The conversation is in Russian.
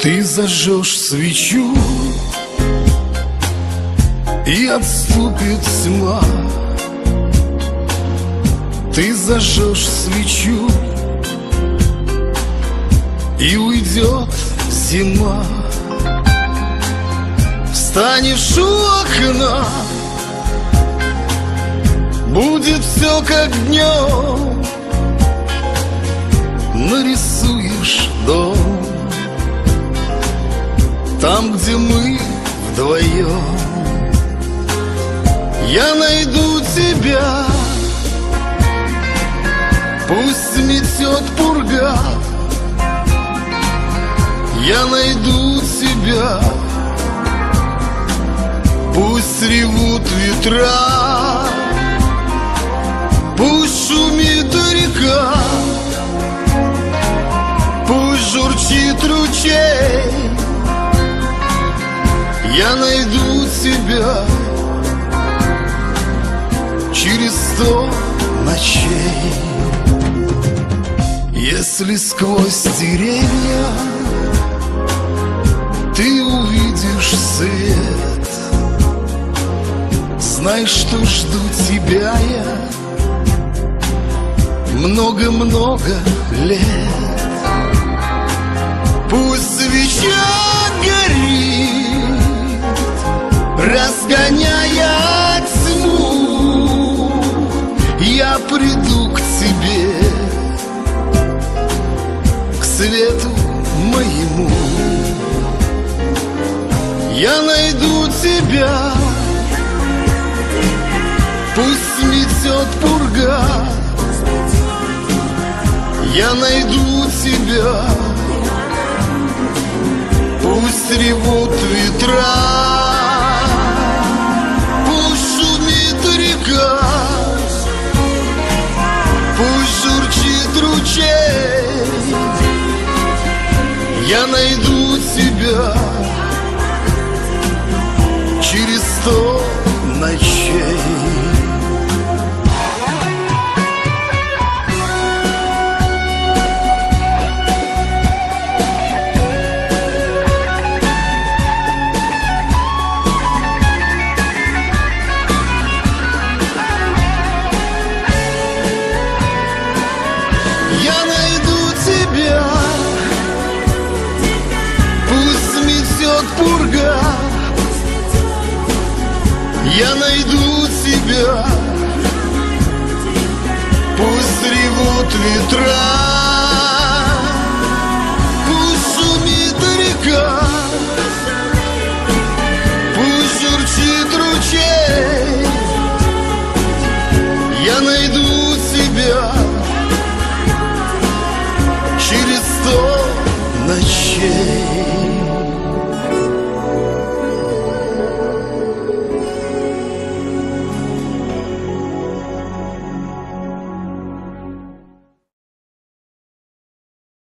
Ты зажжешь свечу, и отступит тьма. Ты зажжешь свечу, и уйдет зима. Встанешь у окна, будет все как днем. Нарисуешь дом там, где мы вдвоем. Я найду тебя, пусть метет пурга. Я найду тебя, пусть ревут ветра, пусть шумит река, пусть журчит ручей. Я найду тебя через 100 ночей. Если сквозь деревья ты увидишь свет, знай, что жду тебя я много-много лет. Пусть свеча горит, разгоняя тьму, я приду к тебе, к свету моему. Я найду тебя, пусть метет пурга. Я найду тебя, пусть ревут ветра, пусть шумит река, пусть журчит ручей. Я найду тебя через 100 ночей. Я найду тебя, пусть метет пурга. Я найду тебя, пусть ревут ветра.